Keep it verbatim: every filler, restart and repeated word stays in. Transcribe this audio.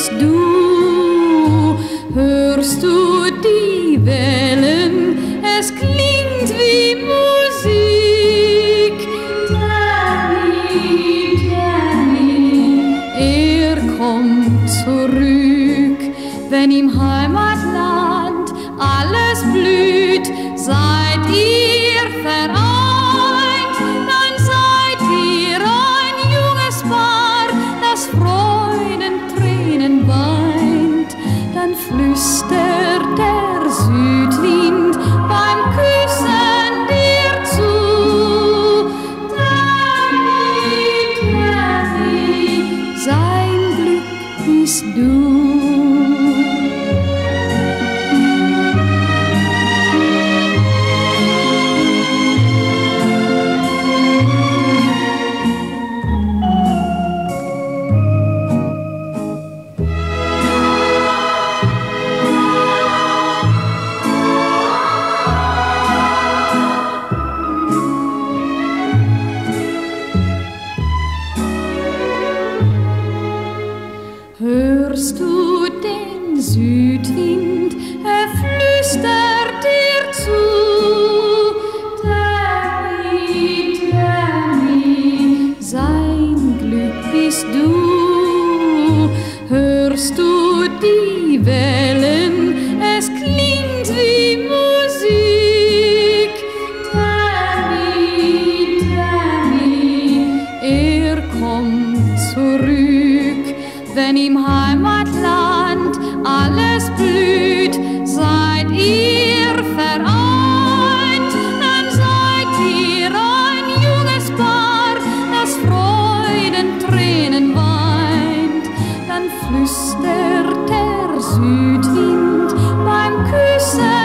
bist du. Hörst du die Wellen? Es klingt wie Musik. Danny, Danny, er kommt zurück, wenn im Heimatland alles blüht. Seid ihr vereint, dann seid ihr ein junges Paar, das Freuden Tränen weint. Dann flüstert der Südwind beim Küssen dir zu. Danny, Danny, sein Glück bist du. Hörst du den Südwind, er flüstert dir zu. Danny, Danny, sein Glück bist du. Hörst du die Wellen, es klingt wie Musik. Danny, Danny, er kommt zurück, wenn im Heimatland alles blüht. Seid ihr vereint, dann seid ihr ein junges Paar, das Freuden Tränen weint. Dann flüstert der Südwind beim Küssen